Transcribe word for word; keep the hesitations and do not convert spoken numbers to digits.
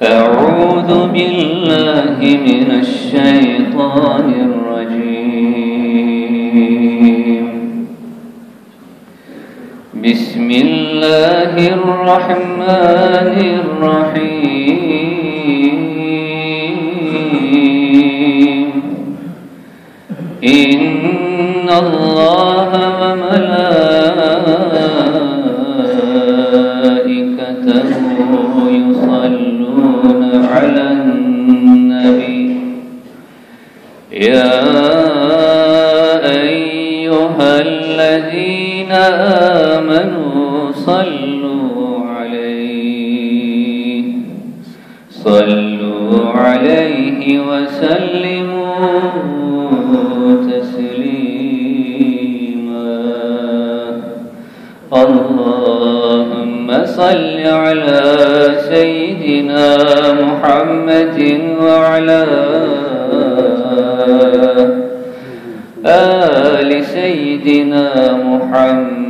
أعوذ بالله من الشيطان الرجيم. بسم الله الرحمن الرحيم. إن الله وملائكته يصلون على النبي يا أيها الذين آمنوا صلوا عليه صلوا عليه وسلموا تسليما. اللهم صل على سيدنا محمد وعلى آل سيدنا محمد